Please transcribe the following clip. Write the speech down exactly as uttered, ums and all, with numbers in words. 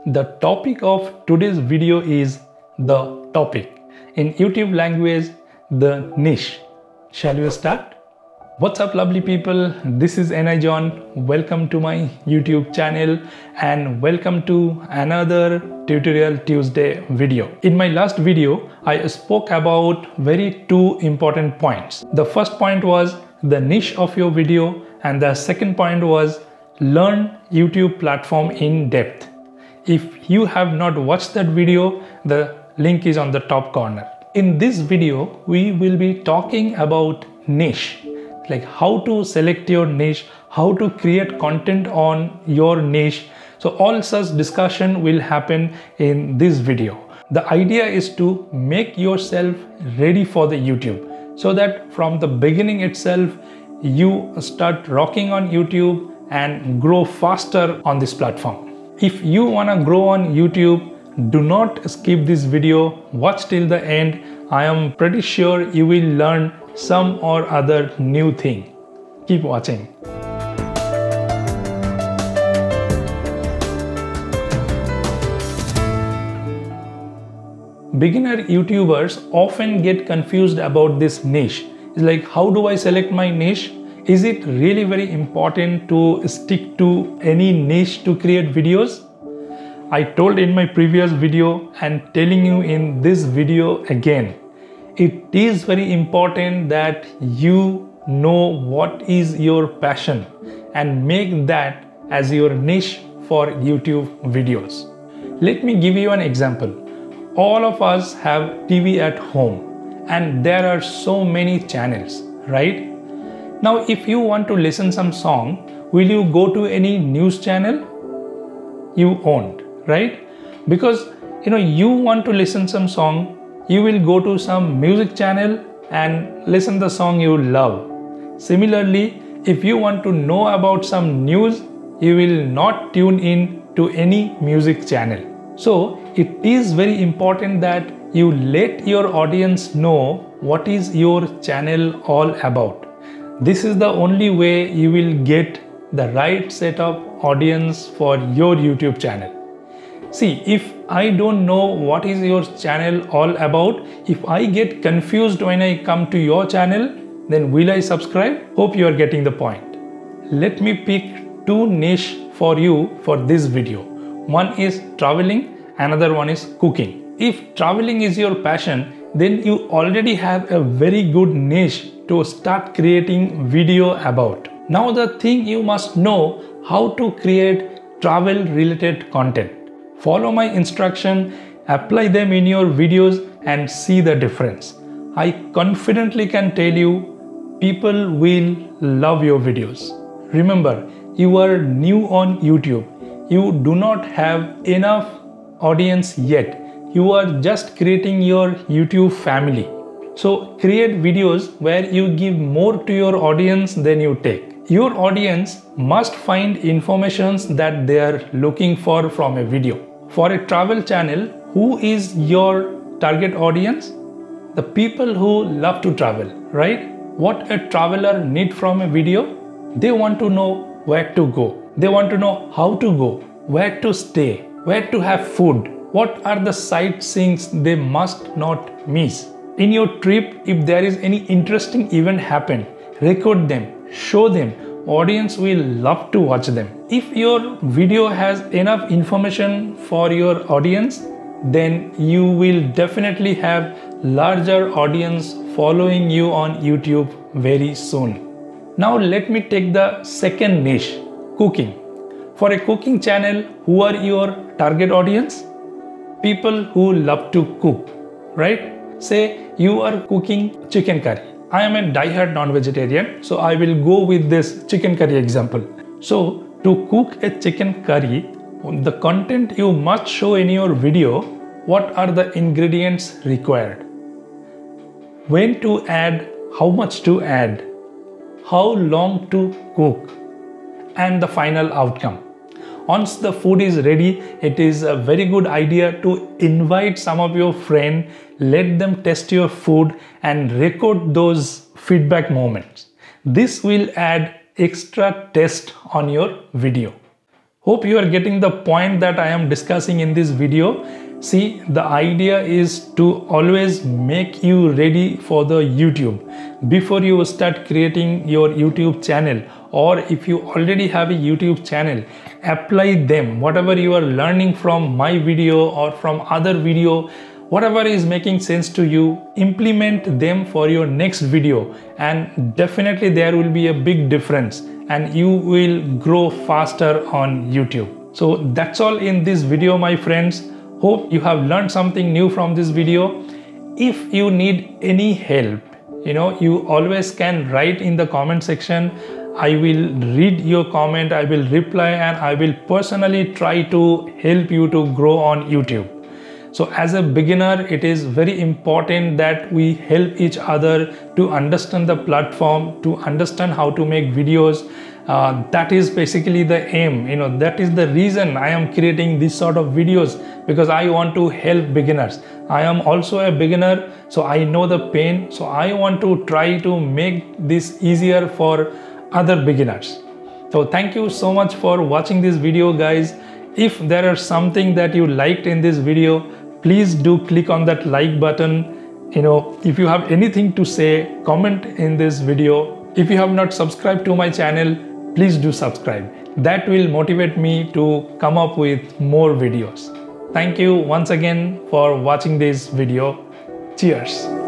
The topic of today's video is the topic. In YouTube language, the niche. Shall we start? What's up, lovely people? This is N I John. Welcome to my YouTube channel and welcome to another Tutorial Tuesday video. In my last video, I spoke about very two important points. The first point was the niche of your video and the second point was learn YouTube platform in depth. If you have not watched that video, the link is on the top corner. In this video, we will be talking about niche, like how to select your niche, how to create content on your niche. So all such discussion will happen in this video. The idea is to make yourself ready for the YouTube so that from the beginning itself, you start rocking on YouTube and grow faster on this platform. If you want to grow on YouTube, do not skip this video, watch till the end. I am pretty sure you will learn some or other new thing. Keep watching. Beginner YouTubers often get confused about this niche. It's like, how do I select my niche? Is it really very important to stick to any niche to create videos? I told in my previous video and telling you in this video again. It is very important that you know what is your passion and make that as your niche for YouTube videos. Let me give you an example. All of us have T V at home and there are so many channels, right? Now, if you want to listen some song, will you go to any news channel? You won't, right? Because you know you want to listen some song, you will go to some music channel and listen the song you love. Similarly, if you want to know about some news, you will not tune in to any music channel. So it is very important that you let your audience know what is your channel all about. This is the only way you will get the right set of audience for your YouTube channel. See, if I don't know what is your channel all about, if I get confused when I come to your channel, then will I subscribe? Hope you are getting the point. Let me pick two niche for you for this video. One is traveling, another one is cooking. If traveling is your passion, then you already have a very good niche to start creating video about. Now the thing you must know how to create travel related content. Follow my instruction, apply them in your videos and see the difference. I confidently can tell you people will love your videos. Remember, you are new on YouTube. You do not have enough audience yet. You are just creating your YouTube family. So create videos where you give more to your audience than you take. Your audience must find information that they are looking for from a video. For a travel channel, who is your target audience? The people who love to travel, right? What a traveler need from a video? They want to know where to go. They want to know how to go, where to stay, where to have food. What are the sightseeings they must not miss? In your trip, if there is any interesting event happen, record them, show them. Audience will love to watch them. If your video has enough information for your audience, then you will definitely have larger audience following you on YouTube very soon. Now let me take the second niche, cooking. For a cooking channel, who are your target audience? People who love to cook, right? Say you are cooking chicken curry. I am a die-hard non-vegetarian, so I will go with this chicken curry example. So to cook a chicken curry, the content you must show in your video, what are the ingredients required? When to add, how much to add, how long to cook, and the final outcome. Once the food is ready, it is a very good idea to invite some of your friends, let them test your food and record those feedback moments. This will add extra taste on your video. Hope you are getting the point that I am discussing in this video. See, the idea is to always make you ready for the YouTube before you start creating your YouTube channel, or if you already have a YouTube channel, apply them, whatever you are learning from my video or from other video, whatever is making sense to you, implement them for your next video, and definitely there will be a big difference and you will grow faster on YouTube. So that's all in this video, my friends. Hope you have learned something new from this video. If you need any help, you know, you always can write in the comment section. I will read your comment, I will reply, and I will personally try to help you to grow on YouTube. So as a beginner, it is very important that we help each other to understand the platform, to understand how to make videos. Uh, that is basically the aim, you know, that is the reason I am creating this sort of videos, because I want to help beginners. I am also a beginner, so I know the pain. So I want to try to make this easier for other beginners. So thank you so much for watching this video, guys. If there is something that you liked in this video, please do click on that like button. You know, if you have anything to say, comment in this video. If you have not subscribed to my channel, please do subscribe. That will motivate me to come up with more videos. Thank you once again for watching this video. Cheers.